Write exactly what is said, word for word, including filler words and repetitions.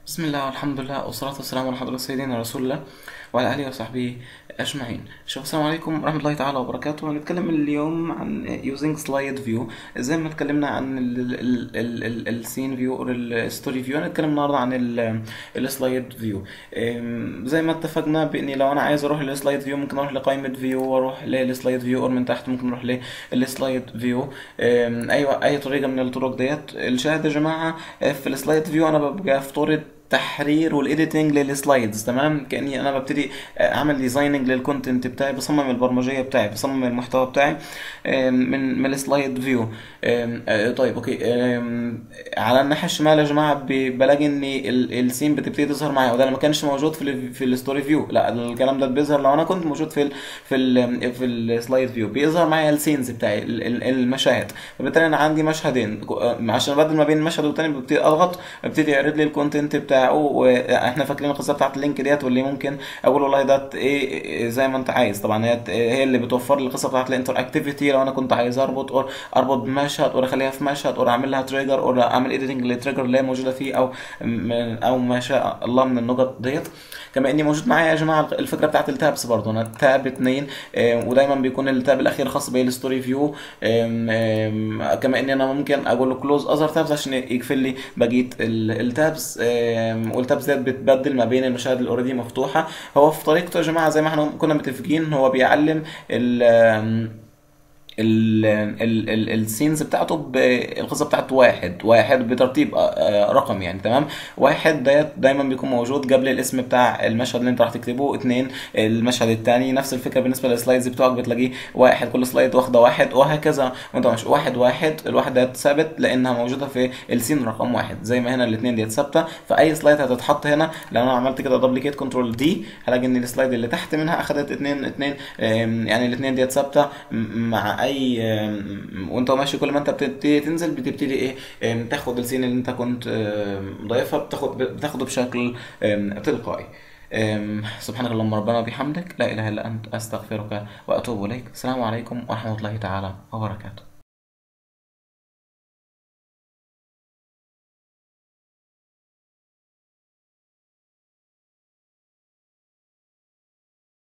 بسم الله والحمد لله والصلاة والسلام على حضرة سيدنا رسول الله وعلى آله وصحبه أجمعين. شوف، السلام عليكم ورحمة الله تعالى وبركاته. هنتكلم اليوم عن using slide view. زي ما اتكلمنا عن السين فيو او الستوري فيو، هنتكلم النهارده عن السلايد فيو. زي ما اتفقنا بإني لو أنا عايز أروح للسلايد فيو ممكن أروح لقائمة فيو وأروح للسلايد فيو، أو من تحت ممكن أروح للسلايد فيو. أيوة، أي طريقة من الطرق ديت. الشاهد يا جماعة، في السلايد فيو أنا ببقى في طور تحرير والايديتنج للسلايدز، تمام. كاني انا ببتدي اعمل ديزايننج للكونتنت بتاعي، بصمم البرمجيه بتاعي، بصمم المحتوى بتاعي من من السلايد فيو. طيب اوكي. على الناحيه الشمال يا جماعه ب- بلاقي ان ال- السين بتبتدي تظهر معايا، وده ما كانش موجود في ال في الستوري فيو. لا، الكلام ده بيظهر لو انا كنت موجود في ال في ال في السلايد فيو، بيظهر معايا السينز بتاعي، ال- ال- المشاهد. فبالتالي انا عندي مشهدين، عشان ابدل ما بين مشهد والتاني ببتدي اضغط، ببتدي يعرض لي الكونتنت بتاعه. واحنا فاكرين القصه بتاعت اللينك ديت، واللي ممكن اقول والله ده ايه زي ما انت عايز. طبعا هي هي اللي بتوفر لي القصه بتاعت الانتر اكتيفيتي. لو انا كنت عايز اربط او اربط بمشهد، او اخليها في مشهد، او اعمل لها تريجر، او اعمل ايديتنج للتريجر اللي هي موجوده فيه، او او ما شاء الله من النقط ديت. كما اني موجود معايا يا جماعه الفكره بتاعت التابس برضه. انا تاب اتنين، آه، ودايما بيكون التاب الاخير خاص بالستوري فيو. آم، آم، كما اني انا ممكن اقول له كلوز اذر تابس عشان يقفل لي بقيه التابس. والتابس ديت بتبدل ما بين المشاهد اللي اوريدي مفتوحه. هو في طريقته يا جماعه زي ما احنا كنا متفقين، هو بيعلم ال ال ال ال السينز بتاعته، بالقصه بتاعته واحد واحد بترتيب آه، آه، رقم يعني، تمام. واحد ديت دايما بيكون موجود قبل الاسم بتاع المشهد اللي انت راح تكتبه. اتنين، المشهد التاني. نفس الفكره بالنسبه للسلايدز بتوعك، بتلاقيه واحد، كل سلايد واخده واحد، وهكذا. وانت مش واحد واحد، الواحد ديت ثابت لانها موجوده في السين رقم واحد، زي ما هنا الاتنين ديت ثابته. فاي سلايد هتتحط هنا، لو انا عملت كده دبليكيت كنترول دي، هلاقي ان السلايد اللي تحت منها اخدت اتنين اتنين. آم، يعني الاتنين ديت ثابته مع اي. آم، وانت ماشي كل ما انت بتبتدي تنزل بتبتدي ايه، آم، تاخد السين اللي انت كنت آم، ضايفها، بتاخد بتاخده بشكل آم، تلقائي. آم، سبحانك اللهم ربنا وبحمدك، لا اله الا انت، استغفرك واتوب اليك. السلام عليكم ورحمه الله تعالى وبركاته.